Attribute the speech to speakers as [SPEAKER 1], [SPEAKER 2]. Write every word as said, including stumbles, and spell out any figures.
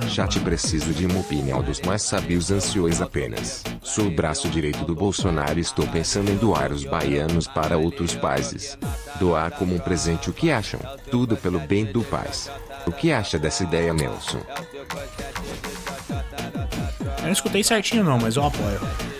[SPEAKER 1] Chat, preciso de uma opinião dos mais sábios anciões apenas. Sou o braço direito do Bolsonaro e estou pensando em doar os baianos para outros países. Doar como um presente, o que acham? Tudo pelo bem do país. O que acha dessa ideia, Nelson?
[SPEAKER 2] Eu não escutei certinho não, mas eu apoio.